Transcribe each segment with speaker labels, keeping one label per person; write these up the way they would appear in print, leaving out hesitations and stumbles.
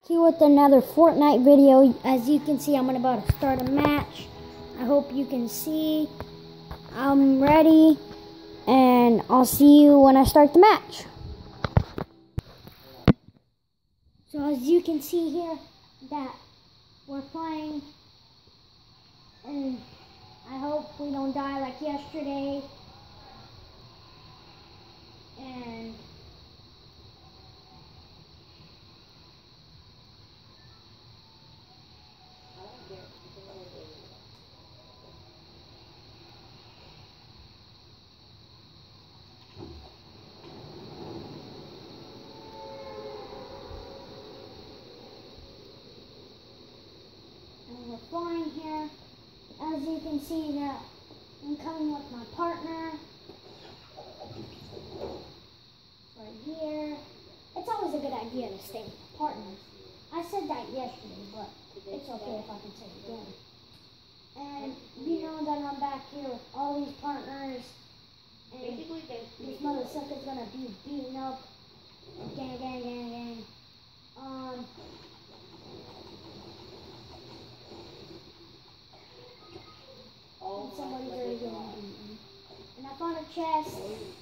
Speaker 1: Here with another Fortnite video. As you can see, I'm about to start a match. I hope you can see. I'm ready, and I'll see you when I start the match. So as you can see here, that we're playing, and I hope we don't die like yesterday. And we're flying here. As you can see that I'm coming with my partner right here. It's always a good idea to stay with partners. I said that yesterday, but it's okay if I can say it again. And you know that I'm back here with all these partners, and this mother sucker's gonna be beaten up. Gang. And somebody's already getting beaten. And I found a chest.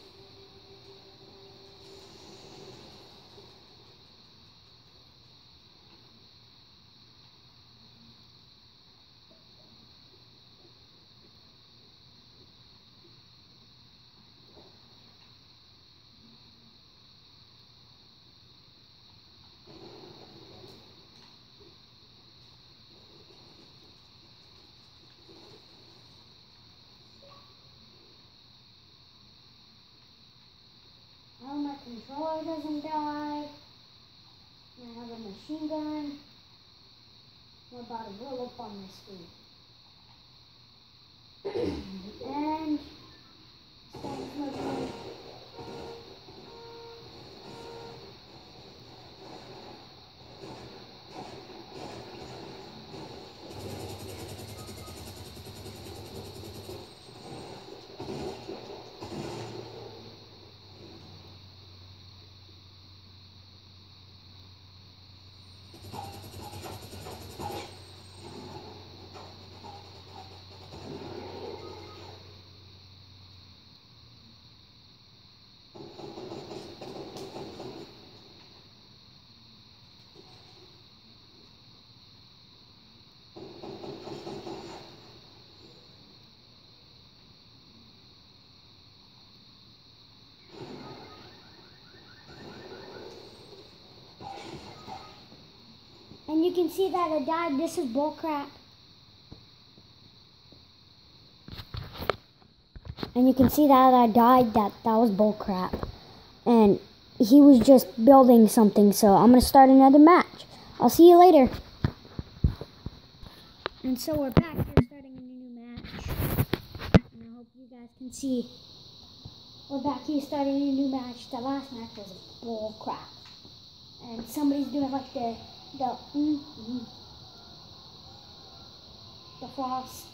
Speaker 1: Oh, my controller doesn't die. And I have a machine gun. I'm about to roll up on this food. And starting smoking. And you can see that I died. This is bullcrap. And you can see that I died. That was bullcrap. And he was just building something. So I'm going to start another match. I'll see you later. And so we're back here starting a new match. And I hope you guys can see. We're back here starting a new match. The last match was bullcrap. And somebody's doing like the frost.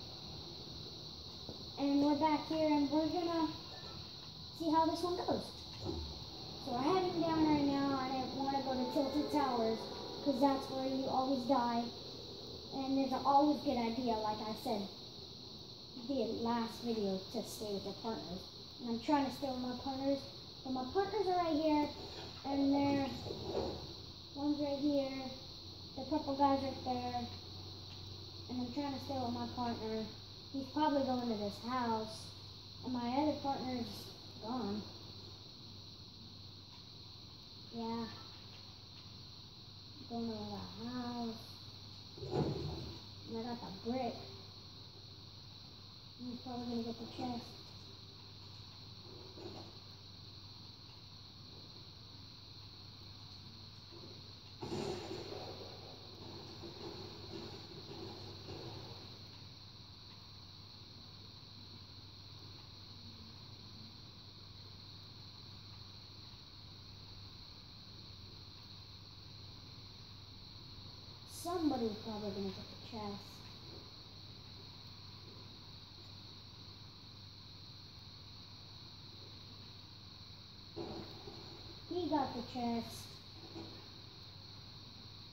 Speaker 1: And we're back here and we're gonna see how this one goes. So we're heading down right now. I didn't want to go to Tilted Towers because that's where you always die. And it's an always good idea, like I said the last video, to stay with your partners. And I'm trying to stay with my partners. But my partners are right here, and they're one's right here. The purple guy's right there. And I'm trying to stay with my partner. He's probably going to this house. And my other partner's gone. Yeah. Going to the house. And I got the brick. He's probably going to get the chest. Somebody's probably going to get the chest. He got the chest.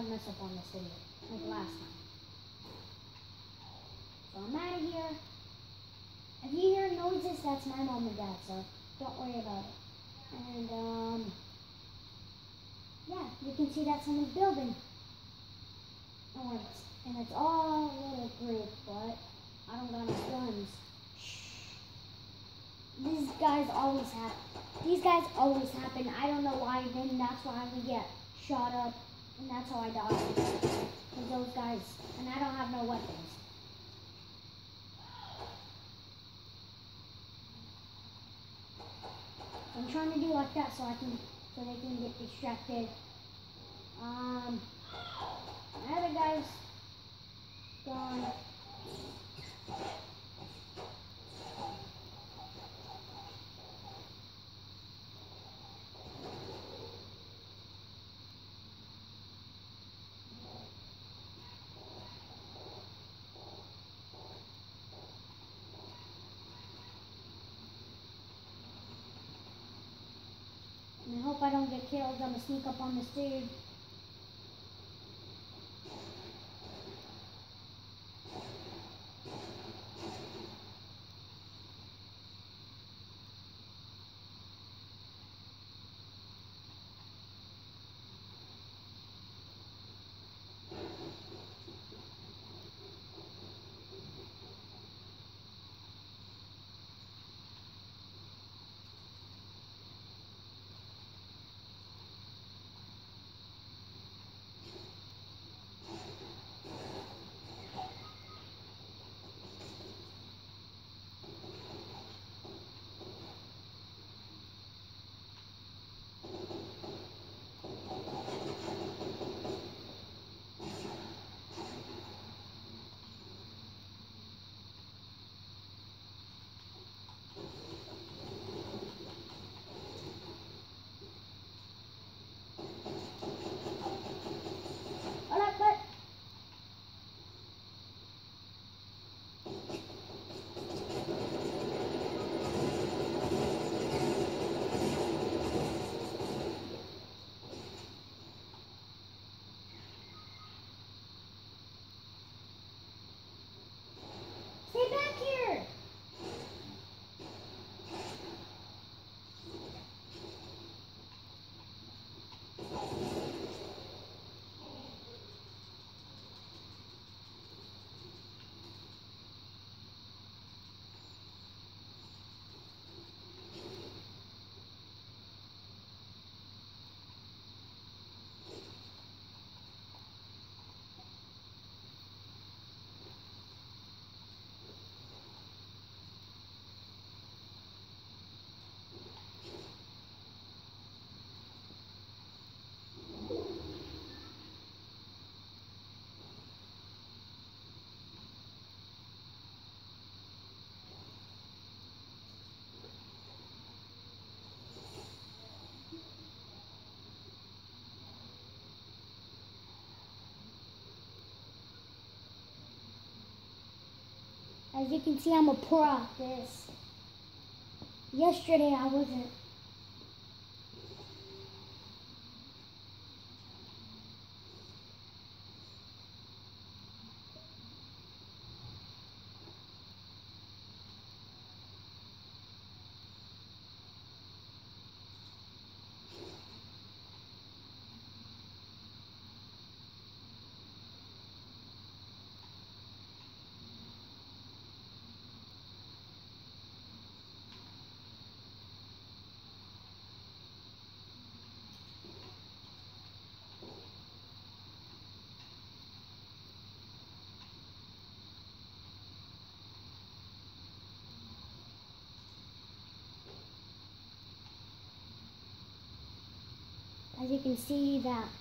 Speaker 1: don't mess up on this video like last time. So I'm out of here. If you hear noises, that's my mom and dad, so don't worry about it. And yeah, you can see that someone's building. And it's all a little group, but I don't got no guns. Shh. These guys always happen. I don't know why, then that's why we get shot up, and that's how I die. Because those guys, and I don't have no weapons. I'm trying to do like that so they can get distracted. My other guy's gone. And I hope I don't get killed. I'm gonna sneak up on this dude. Stay back here! As you can see, I'm a pro at this. Yesterday I wasn't. As you can see that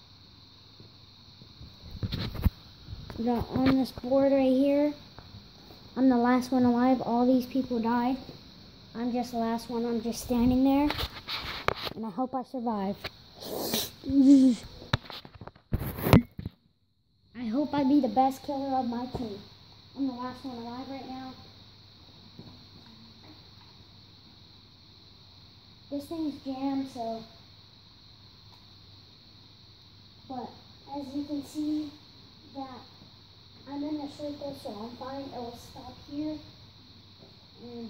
Speaker 1: on this board right here, I'm the last one alive. All these people died. I'm just the last one. I'm just standing there, and I hope I survive. I hope I be the best killer of my team. I'm the last one alive right now. This thing's jammed, so... But As you can see that I'm in a circle, so I'm fine. It will stop here. And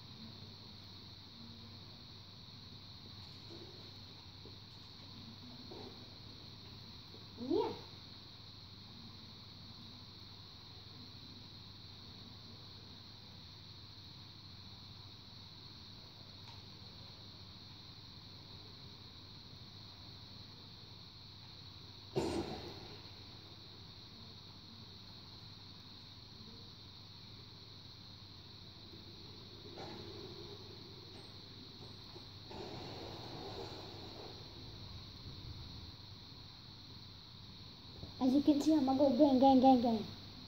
Speaker 1: yeah. As you can see, I'm gonna go gang, gang, gang, gang.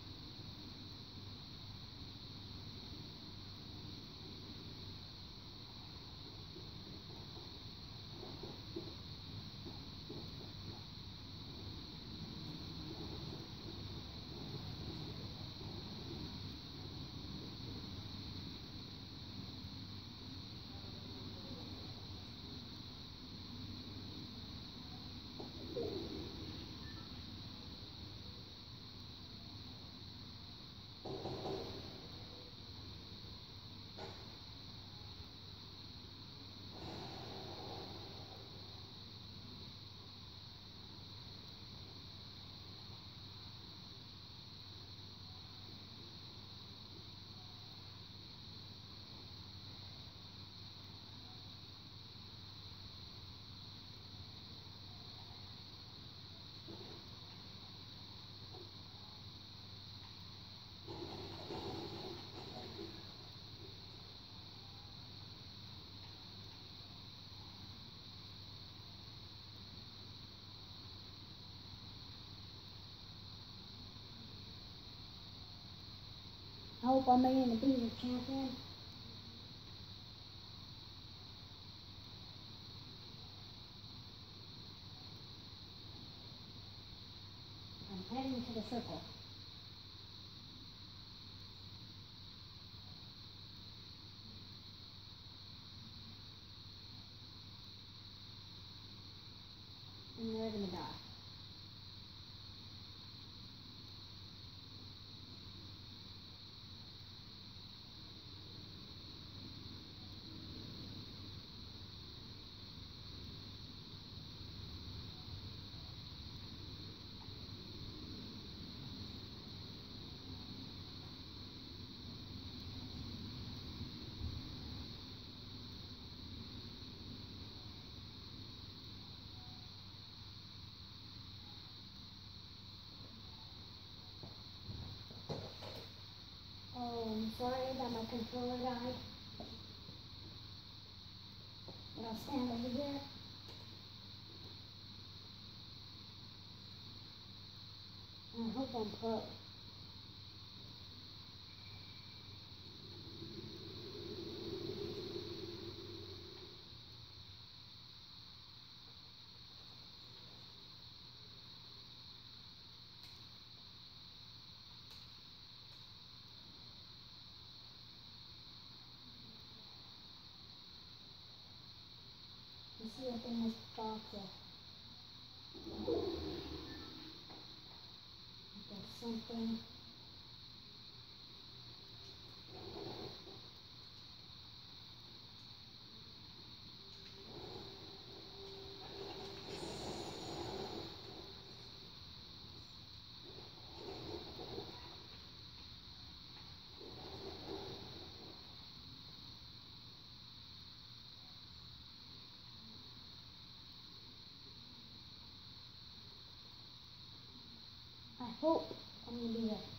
Speaker 1: I hope I made it a beaver champion. I'm heading to the circle. And they're gonna die. Oh, I'm sorry that my controller died. But I'll stand over here. And I hope I'm pro. Let's see what's in this box. There's something. I hope I'm gonna be the